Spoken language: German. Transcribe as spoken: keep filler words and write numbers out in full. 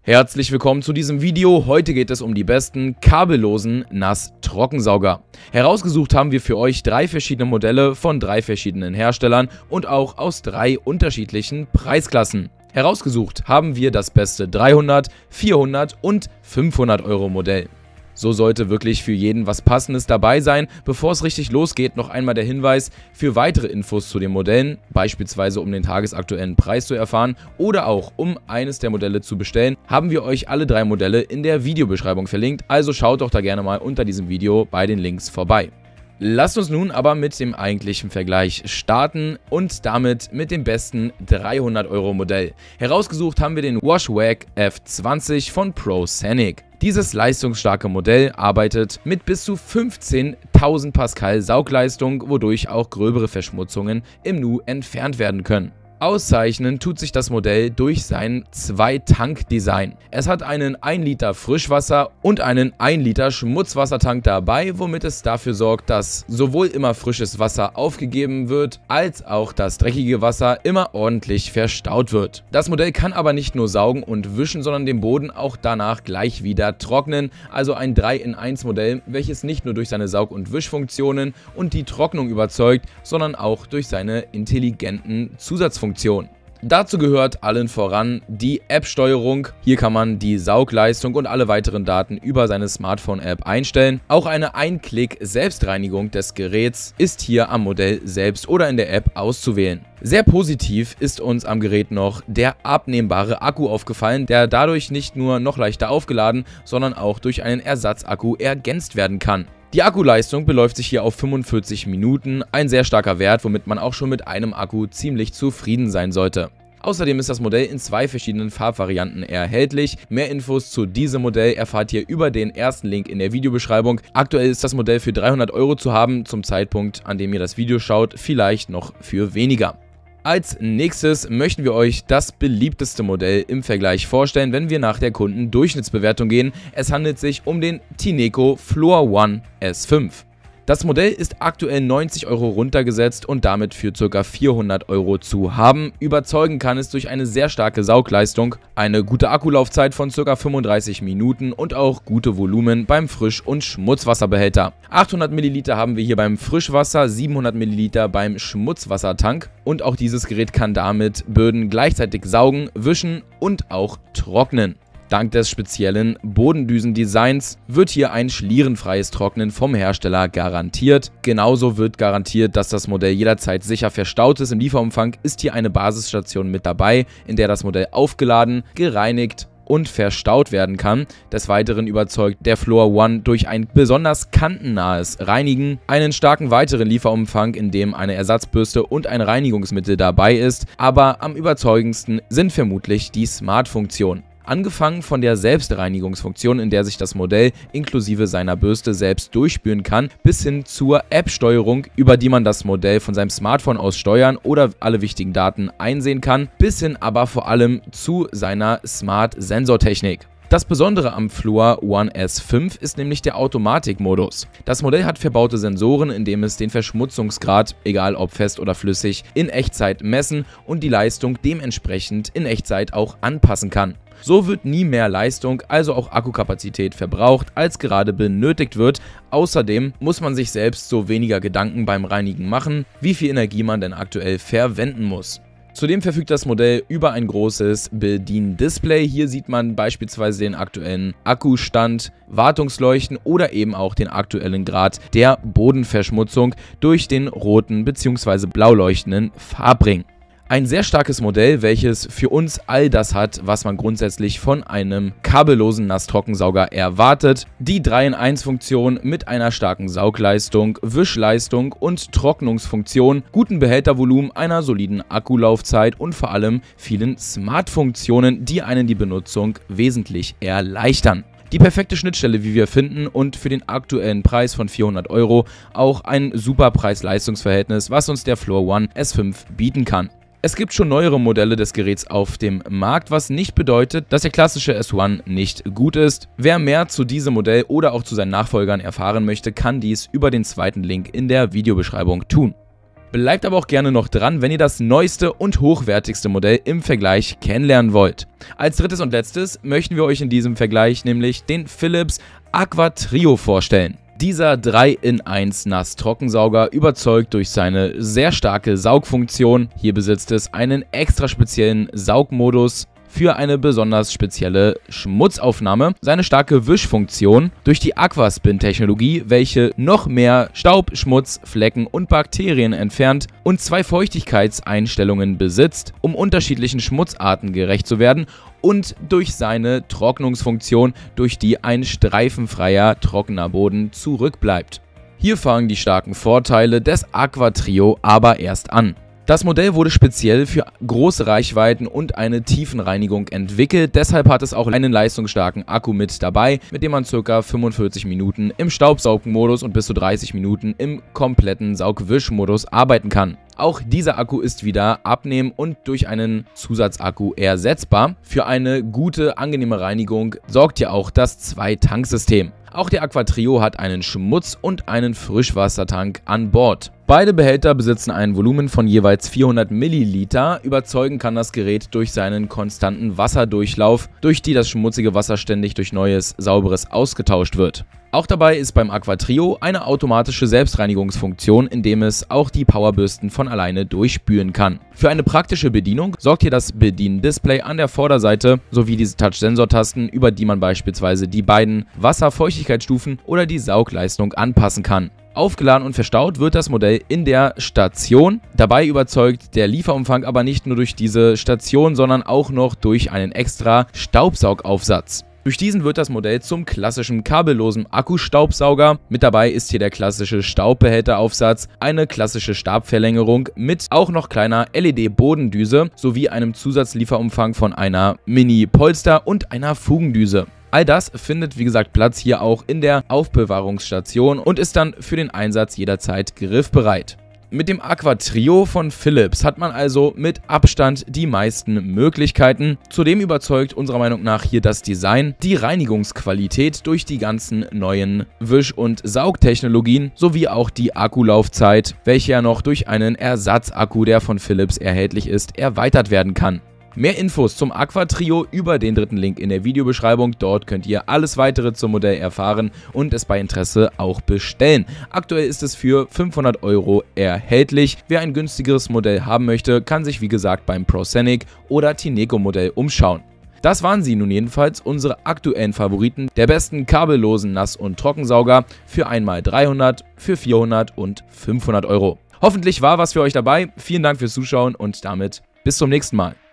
Herzlich willkommen zu diesem Video. Heute geht es um die besten kabellosen Nass-Trockensauger. Herausgesucht haben wir für euch drei verschiedene Modelle von drei verschiedenen Herstellern und auch aus drei unterschiedlichen Preisklassen. Herausgesucht haben wir das beste dreihundert, vierhundert und fünfhundert Euro Modell. So sollte wirklich für jeden was Passendes dabei sein. Bevor es richtig losgeht, noch einmal der Hinweis: Für weitere Infos zu den Modellen, beispielsweise um den tagesaktuellen Preis zu erfahren oder auch um eines der Modelle zu bestellen, haben wir euch alle drei Modelle in der Videobeschreibung verlinkt, also schaut doch da gerne mal unter diesem Video bei den Links vorbei. Lasst uns nun aber mit dem eigentlichen Vergleich starten und damit mit dem besten dreihundert Euro Modell. Herausgesucht haben wir den Washwack F zwanzig von ProSonic. Dieses leistungsstarke Modell arbeitet mit bis zu fünfzehntausend Pascal Saugleistung, wodurch auch gröbere Verschmutzungen im Nu entfernt werden können. Auszeichnen tut sich das Modell durch sein Zwei-Tank-Design. Es hat einen ein Liter Frischwasser- und einen ein Liter Schmutzwassertank dabei, womit es dafür sorgt, dass sowohl immer frisches Wasser aufgegeben wird, als auch das dreckige Wasser immer ordentlich verstaut wird. Das Modell kann aber nicht nur saugen und wischen, sondern den Boden auch danach gleich wieder trocknen, also ein drei in eins Modell, welches nicht nur durch seine Saug- und Wischfunktionen und die Trocknung überzeugt, sondern auch durch seine intelligenten Zusatzfunktionen. Dazu gehört allen voran die App-Steuerung. Hier kann man die Saugleistung und alle weiteren Daten über seine Smartphone-App einstellen. Auch eine Ein-Klick-Selbstreinigung des Geräts ist hier am Modell selbst oder in der App auszuwählen. Sehr positiv ist uns am Gerät noch der abnehmbare Akku aufgefallen, der dadurch nicht nur noch leichter aufgeladen, sondern auch durch einen Ersatzakku ergänzt werden kann. Die Akkuleistung beläuft sich hier auf fünfundvierzig Minuten, ein sehr starker Wert, womit man auch schon mit einem Akku ziemlich zufrieden sein sollte. Außerdem ist das Modell in zwei verschiedenen Farbvarianten erhältlich. Mehr Infos zu diesem Modell erfahrt ihr über den ersten Link in der Videobeschreibung. Aktuell ist das Modell für dreihundert Euro zu haben, zum Zeitpunkt, an dem ihr das Video schaut, vielleicht noch für weniger. Als nächstes möchten wir euch das beliebteste Modell im Vergleich vorstellen, wenn wir nach der Kundendurchschnittsbewertung gehen. Es handelt sich um den Tineco Floor One S fünf. Das Modell ist aktuell neunzig Euro runtergesetzt und damit für ca. vierhundert Euro zu haben. Überzeugen kann es durch eine sehr starke Saugleistung, eine gute Akkulaufzeit von ca. fünfunddreißig Minuten und auch gute Volumen beim Frisch- und Schmutzwasserbehälter. achthundert Milliliter haben wir hier beim Frischwasser, siebenhundert Milliliter beim Schmutzwassertank und auch dieses Gerät kann damit Böden gleichzeitig saugen, wischen und auch trocknen. Dank des speziellen Bodendüsendesigns wird hier ein schlierenfreies Trocknen vom Hersteller garantiert. Genauso wird garantiert, dass das Modell jederzeit sicher verstaut ist. Im Lieferumfang ist hier eine Basisstation mit dabei, in der das Modell aufgeladen, gereinigt und verstaut werden kann. Des Weiteren überzeugt der Floor One durch ein besonders kantennahes Reinigen, einen starken weiteren Lieferumfang, in dem eine Ersatzbürste und ein Reinigungsmittel dabei ist, aber am überzeugendsten sind vermutlich die Smart-Funktionen. Angefangen von der Selbstreinigungsfunktion, in der sich das Modell inklusive seiner Bürste selbst durchspülen kann, bis hin zur App-Steuerung, über die man das Modell von seinem Smartphone aus steuern oder alle wichtigen Daten einsehen kann, bis hin aber vor allem zu seiner Smart-Sensortechnik. Das Besondere am Floor One S fünf ist nämlich der Automatikmodus. Das Modell hat verbaute Sensoren, in dem es den Verschmutzungsgrad, egal ob fest oder flüssig, in Echtzeit messen und die Leistung dementsprechend in Echtzeit auch anpassen kann. So wird nie mehr Leistung, also auch Akkukapazität verbraucht, als gerade benötigt wird. Außerdem muss man sich selbst so weniger Gedanken beim Reinigen machen, wie viel Energie man denn aktuell verwenden muss. Zudem verfügt das Modell über ein großes Bediendisplay. Hier sieht man beispielsweise den aktuellen Akkustand, Wartungsleuchten oder eben auch den aktuellen Grad der Bodenverschmutzung durch den roten bzw. blau leuchtenden Farbring. Ein sehr starkes Modell, welches für uns all das hat, was man grundsätzlich von einem kabellosen Nass-Trockensauger erwartet. Die drei in eins Funktion mit einer starken Saugleistung, Wischleistung und Trocknungsfunktion, guten Behältervolumen, einer soliden Akkulaufzeit und vor allem vielen Smart-Funktionen, die einen die Benutzung wesentlich erleichtern. Die perfekte Schnittstelle, wie wir finden, und für den aktuellen Preis von vierhundert Euro auch ein super Preis-Leistungs-Verhältnis, was uns der Floor One S fünf bieten kann. Es gibt schon neuere Modelle des Geräts auf dem Markt, was nicht bedeutet, dass der klassische S eins nicht gut ist. Wer mehr zu diesem Modell oder auch zu seinen Nachfolgern erfahren möchte, kann dies über den zweiten Link in der Videobeschreibung tun. Bleibt aber auch gerne noch dran, wenn ihr das neueste und hochwertigste Modell im Vergleich kennenlernen wollt. Als drittes und letztes möchten wir euch in diesem Vergleich nämlich den Philips Aqua Trio vorstellen. Dieser drei in eins Nass-Trockensauger überzeugt durch seine sehr starke Saugfunktion. Hier besitzt es einen extra speziellen Saugmodus für eine besonders spezielle Schmutzaufnahme, seine starke Wischfunktion durch die Aquaspin-Technologie, welche noch mehr Staub, Schmutz, Flecken und Bakterien entfernt und zwei Feuchtigkeitseinstellungen besitzt, um unterschiedlichen Schmutzarten gerecht zu werden, und durch seine Trocknungsfunktion, durch die ein streifenfreier, trockener Boden zurückbleibt. Hier fangen die starken Vorteile des Aqua Trio aber erst an. Das Modell wurde speziell für große Reichweiten und eine Tiefenreinigung entwickelt, deshalb hat es auch einen leistungsstarken Akku mit dabei, mit dem man ca. fünfundvierzig Minuten im Staubsaugmodus und bis zu dreißig Minuten im kompletten Saugwischmodus arbeiten kann. Auch dieser Akku ist wieder abnehmen und durch einen Zusatzakku ersetzbar. Für eine gute, angenehme Reinigung sorgt ja auch das Zwei-Tank-System. Auch der Aqua Trio hat einen Schmutz- und einen Frischwassertank an Bord. Beide Behälter besitzen ein Volumen von jeweils vierhundert Milliliter. Überzeugen kann das Gerät durch seinen konstanten Wasserdurchlauf, durch die das schmutzige Wasser ständig durch neues, sauberes ausgetauscht wird. Auch dabei ist beim Aqua Trio eine automatische Selbstreinigungsfunktion, indem es auch die Powerbürsten von alleine durchspülen kann. Für eine praktische Bedienung sorgt hier das Bediendisplay an der Vorderseite sowie diese Touch-Sensor-Tasten, über die man beispielsweise die beiden Wasserfeuchtigkeitsstufen oder die Saugleistung anpassen kann. Aufgeladen und verstaut wird das Modell in der Station. Dabei überzeugt der Lieferumfang aber nicht nur durch diese Station, sondern auch noch durch einen extra Staubsaugaufsatz. Durch diesen wird das Modell zum klassischen kabellosen Akkustaubsauger. Mit dabei ist hier der klassische Staubbehälteraufsatz, eine klassische Stabverlängerung mit auch noch kleiner L E D-Bodendüse sowie einem Zusatzlieferumfang von einer Mini-Polster- und einer Fugendüse. All das findet, wie gesagt, Platz hier auch in der Aufbewahrungsstation und ist dann für den Einsatz jederzeit griffbereit. Mit dem Aqua Trio von Philips hat man also mit Abstand die meisten Möglichkeiten. Zudem überzeugt unserer Meinung nach hier das Design, die Reinigungsqualität durch die ganzen neuen Wisch- und Saugtechnologien sowie auch die Akkulaufzeit, welche ja noch durch einen Ersatzakku, der von Philips erhältlich ist, erweitert werden kann. Mehr Infos zum Aqua Trio über den dritten Link in der Videobeschreibung. Dort könnt ihr alles weitere zum Modell erfahren und es bei Interesse auch bestellen. Aktuell ist es für fünfhundert Euro erhältlich. Wer ein günstigeres Modell haben möchte, kann sich wie gesagt beim ProSenic oder Tineco Modell umschauen. Das waren sie nun jedenfalls, unsere aktuellen Favoriten der besten kabellosen Nass- und Trockensauger für einmal dreihundert, für vierhundert und fünfhundert Euro. Hoffentlich war was für euch dabei. Vielen Dank fürs Zuschauen und damit bis zum nächsten Mal.